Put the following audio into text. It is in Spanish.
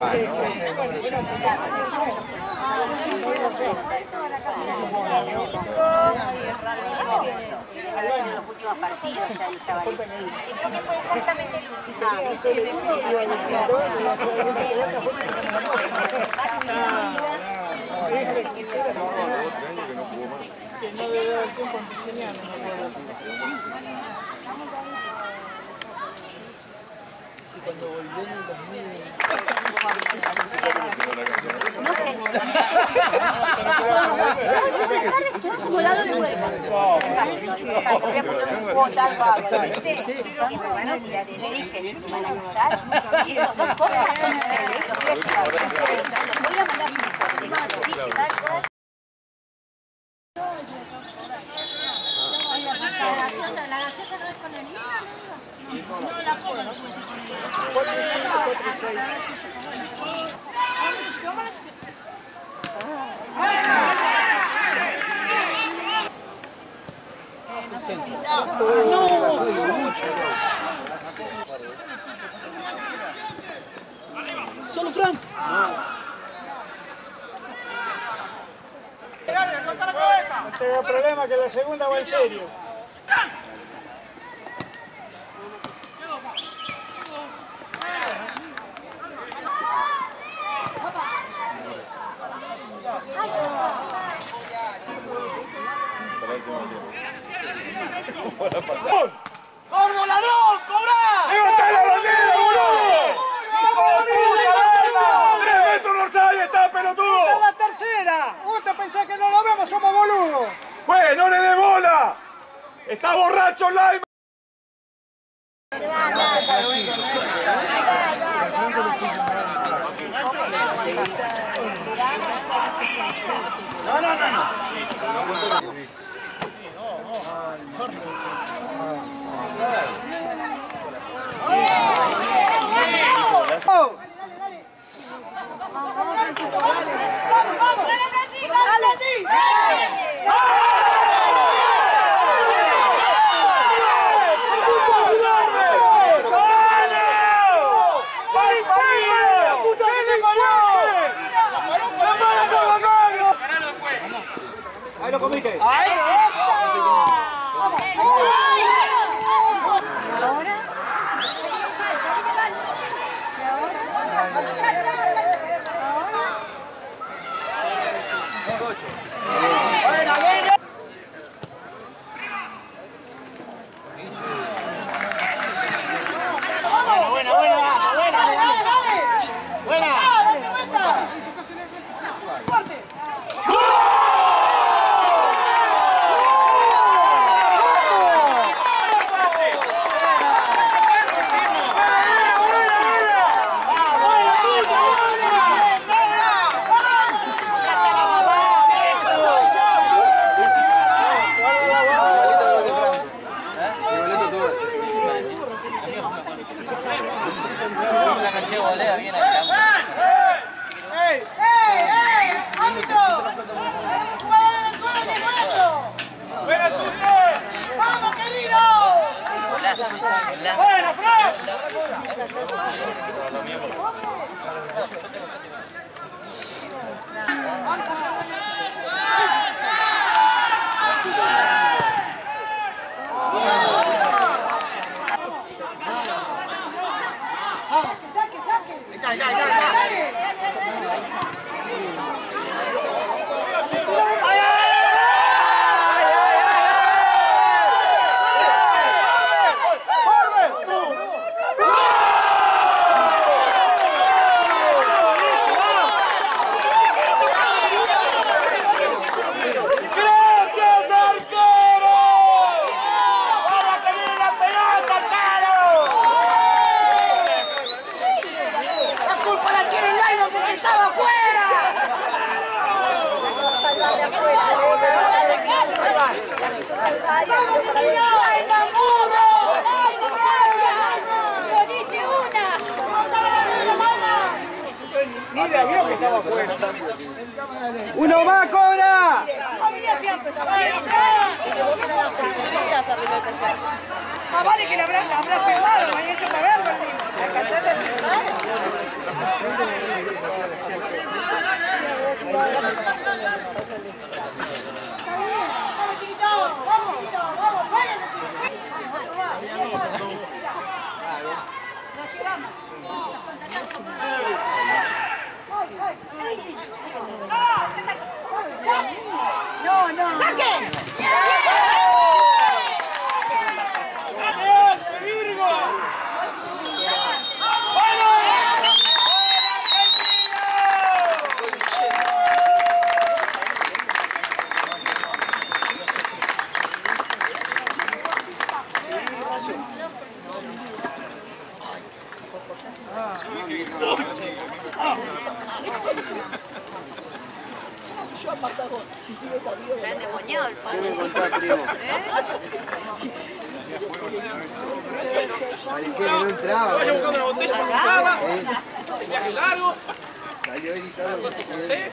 Los últimos partidos ya el Zabalí. Y creo que fue exactamente el último. No debe haber tiempo en diseñar, sí, cuando volvió en el 2000... No sé. Estuvo volado de vuelta. Me voy a comprar un jugo talco agua. Y me van a tirar. Le dije, me van a usar. Y las dos cosas son ustedes. Los voy a llevar. Voy a mandar su mejor. Dije tal cual. ¿La gaseosa no es con el niño? No, la pongo. 4 y 5, 4 y 6. No, mucho. ¿Solo Fran? No tenga problema que la segunda va en serio. ¡Gordo ladrón! ¡Cobrá! ¡Levantá la bandera, boludo! ¡3 metros dorsal y está, pelotudo! ¡Esta es la tercera! ¿Vos te pensás que no lo vemos? ¡Somos boludos! ¡Pues, no le dé bola! ¡Está borracho, Lime! No. Ahí lo comiste. ¡Ahí! ¡Bueno, Fran! ¡Uno más, Cobra! Más vale que la habrá firmado, mañana se pagarlo. Grande moñado el ¿Qué me contás, primo? Parecía que no entraba. Vaya buscando una botella para un viaje largo. Salió gritando.